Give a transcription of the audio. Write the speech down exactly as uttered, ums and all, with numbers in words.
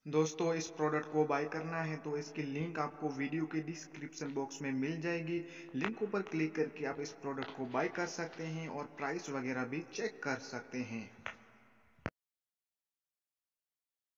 दोस्तों, इस प्रोडक्ट को बाय करना है तो इसकी लिंक आपको वीडियो के डिस्क्रिप्शन बॉक्स में मिल जाएगी। लिंक ऊपर क्लिक करके आप इस प्रोडक्ट को बाय कर सकते हैं और प्राइस वगैरह भी चेक कर सकते हैं।